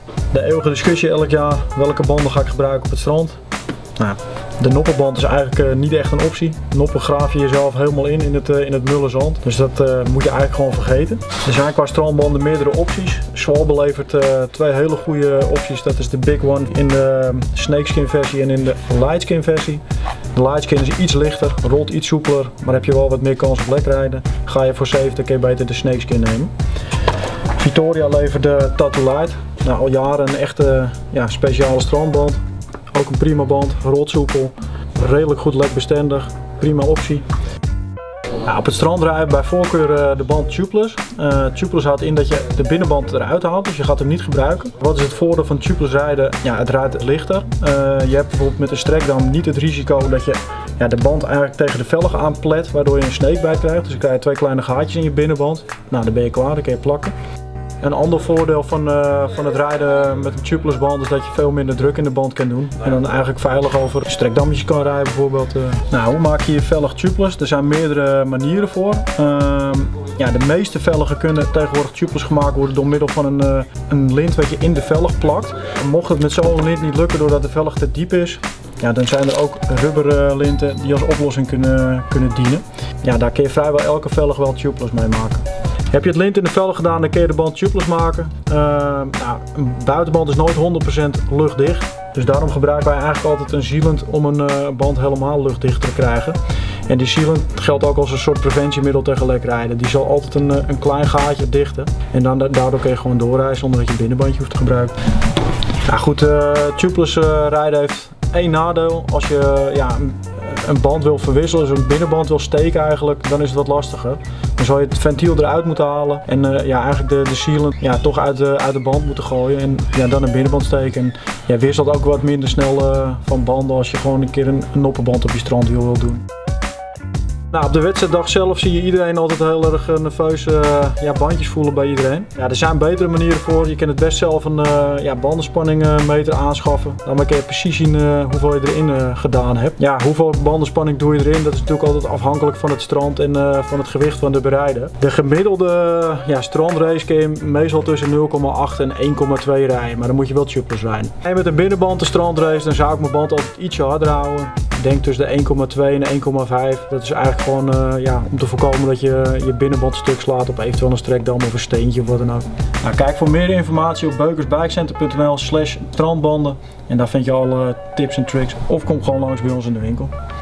De eeuwige discussie elk jaar, welke banden ga ik gebruiken op het strand? Nou, de noppenband is eigenlijk niet echt een optie. Noppen graaf je jezelf helemaal in het mulle zand. Dus dat moet je eigenlijk gewoon vergeten. Er zijn qua strandbanden meerdere opties. Schwalbe levert twee hele goede opties. Dat is de Big One in de snakeskin versie en in de lightskin versie. De lightskin is iets lichter, rolt iets soepeler, maar heb je wel wat meer kans op lekrijden. Ga je voor 70 kun je beter de snakeskin nemen. Vittoria levert de Tattoo Light. Nou, al jaren een echte speciale strandband. Ook een prima band, rolt soepel, redelijk goed lekbestendig, prima optie. Nou, op het strand rijden bij voorkeur de band tubeless. Tubeless houdt in dat je de binnenband eruit haalt, dus je gaat hem niet gebruiken. Wat is het voordeel van tubeless rijden? Ja, het rijdt lichter. Je hebt bijvoorbeeld met een strekdam niet het risico dat je de band eigenlijk tegen de velgen aanplet, waardoor je een sneekbijt krijgt. Dus dan krijg je twee kleine gaatjes in je binnenband. Nou, dan ben je klaar, dan kun je plakken. Een ander voordeel van het rijden met een tubeless band is dat je veel minder druk in de band kan doen. En dan eigenlijk veilig over strekdammetjes kan rijden bijvoorbeeld. Nou, hoe maak je je velg tubeless? Er zijn meerdere manieren voor. De meeste velgen kunnen tegenwoordig tubeless gemaakt worden door middel van een lint wat je in de velg plakt. Mocht het met zo'n lint niet lukken doordat de velg te diep is, ja, dan zijn er ook rubberlinten die als oplossing kunnen dienen. Ja, daar kun je vrijwel elke velg wel tubeless mee maken. Heb je het lint in de velg gedaan, dan kun je de band tubeless maken. Een buitenband is nooit 100% luchtdicht. Dus daarom gebruiken wij eigenlijk altijd een sealant om een band helemaal luchtdicht te krijgen. En die sealant geldt ook als een soort preventiemiddel tegen lekrijden. Die zal altijd een klein gaatje dichten. En daardoor kun je gewoon doorrijden zonder dat je binnenbandje hoeft te gebruiken. Nou goed, tubeless rijden heeft één nadeel. Als je een band wil verwisselen, dus een binnenband wil steken eigenlijk, dan is het wat lastiger. Dan zal je het ventiel eruit moeten halen en eigenlijk de sealant toch uit de band moeten gooien en dan een binnenband steken. En je wisselt ook wat minder snel van banden als je gewoon een keer een noppenband op je strandwiel wil doen. Nou, op de wedstrijddag zelf zie je iedereen altijd heel erg nerveus bandjes voelen bij iedereen. Ja, er zijn betere manieren voor. Je kan het best zelf een bandenspanningmeter aanschaffen. Daarmee kun je precies zien hoeveel je erin gedaan hebt. Ja, hoeveel bandenspanning doe je erin? Dat is natuurlijk altijd afhankelijk van het strand en van het gewicht van de berijder. De gemiddelde strandrace kun je meestal tussen 0,8 en 1,2 rijden, maar dan moet je wel tubeless rijden. En met een binnenband de strandrace, dan zou ik mijn band altijd ietsje harder houden. Ik denk tussen de 1,2 en de 1,5. Dat is eigenlijk gewoon om te voorkomen dat je je binnenband stuk slaat op eventueel een strekdam of een steentje of wat dan ook. Nou, kijk voor meer informatie op beukersbikecenter.nl/strandbanden en daar vind je alle tips en tricks of kom gewoon langs bij ons in de winkel.